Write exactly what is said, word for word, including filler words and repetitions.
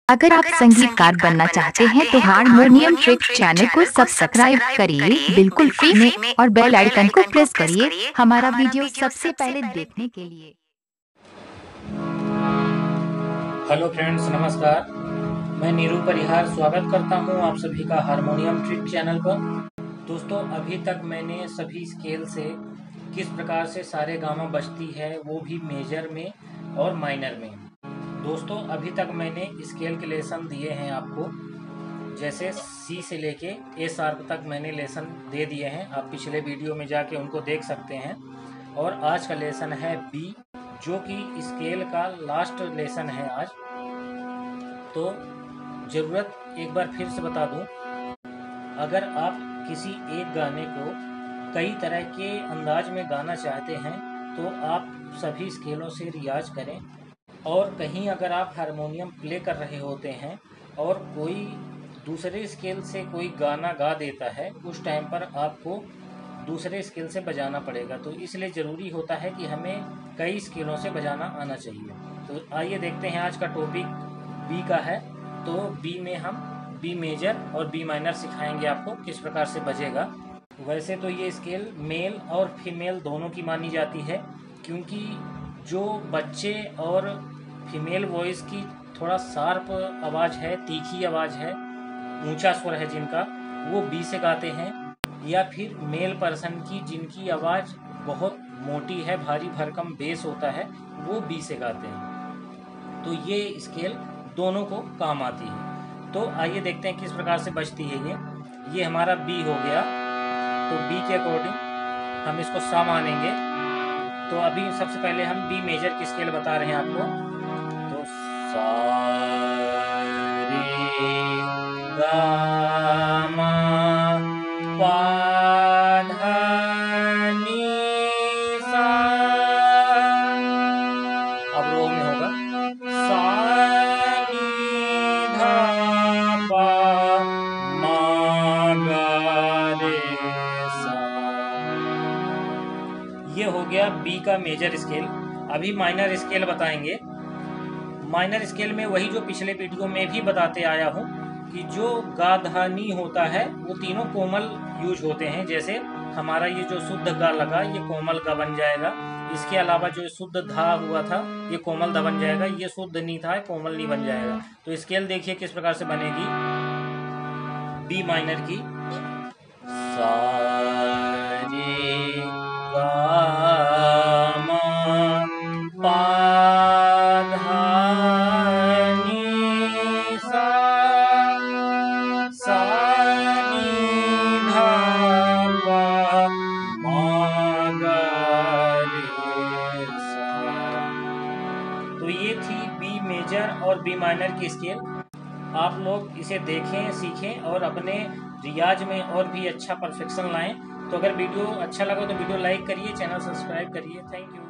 अगर आप संगीतकार बनना चाहते हैं तो हारमोनियम ट्रिक चैनल को सब्सक्राइब करिए बिल्कुल फ्री में और बेल आइकन को प्रेस करिए हमारा वीडियो सबसे पहले देखने के लिए। हेलो फ्रेंड्स, नमस्कार। मैं नीरू परिहार स्वागत करता हूं आप सभी का हारमोनियम ट्रिक चैनल पर। दोस्तों, अभी तक मैंने सभी स्केल से किस प्रकार से सारे गामा बजती है वो भी मेजर में और माइनर में। दोस्तों, अभी तक मैंने स्केल के लेसन दिए हैं आपको, जैसे सी से लेके ए शार्प तक मैंने लेसन दे दिए हैं। आप पिछले वीडियो में जाके उनको देख सकते हैं। और आज का लेसन है बी, जो कि स्केल का लास्ट लेसन है आज। तो ज़रूरत एक बार फिर से बता दूं, अगर आप किसी एक गाने को कई तरह के अंदाज में गाना चाहते हैं तो आप सभी स्केलों से रियाज करें। और कहीं अगर आप हारमोनियम प्ले कर रहे होते हैं और कोई दूसरे स्केल से कोई गाना गा देता है, उस टाइम पर आपको दूसरे स्केल से बजाना पड़ेगा। तो इसलिए ज़रूरी होता है कि हमें कई स्केलों से बजाना आना चाहिए। तो आइए देखते हैं, आज का टॉपिक बी का है। तो बी में हम बी मेजर और बी माइनर सिखाएंगे आपको किस प्रकार से बजेगा। वैसे तो ये स्केल मेल और फीमेल दोनों की मानी जाती है, क्योंकि जो बच्चे और फीमेल वॉइस की थोड़ा शार्प आवाज़ है, तीखी आवाज़ है, ऊंचा स्वर है जिनका, वो बी से गाते हैं। या फिर मेल पर्सन की जिनकी आवाज़ बहुत मोटी है, भारी भरकम बेस होता है, वो बी से गाते हैं। तो ये स्केल दोनों को काम आती है। तो आइए देखते हैं किस प्रकार से बजती है ये ये हमारा बी हो गया। तो बी के अकॉर्डिंग हम इसको सा मानेंगे। तो अभी सबसे पहले हम बी मेजर की स्केल बता रहे हैं आपको। तो सा रे गा मा पा धा नी सा। अब रो में होगा सा नी धा पा मा गा रे सा। ये हो गया बी का मेजर स्केल। अभी माइनर स्केल बताएंगे। माइनर स्केल में वही जो पिछले वीडियो में भी बताते आया हूँ कि जो गा धा नी होता है वो तीनों कोमल यूज होते हैं। जैसे हमारा ये जो शुद्ध गा लगा, ये कोमल गा बन जाएगा। इसके अलावा जो शुद्ध धा हुआ था, ये कोमल धा बन जाएगा। ये शुद्ध नी था, कोमल नी बन जाएगा। तो स्केल देखिए किस प्रकार से बनेगी बी माइनर की। सा रे गा मा पा धा नी सा, सा नी धा पा मा गा रे सा। तो ये थी बी मेजर और बी माइनर की स्केल। आप लोग इसे देखें, सीखें और अपने रियाज में और भी अच्छा परफेक्शन लाएं। तो अगर वीडियो अच्छा लगा तो वीडियो लाइक करिए, चैनल सब्सक्राइब करिए। Thank you.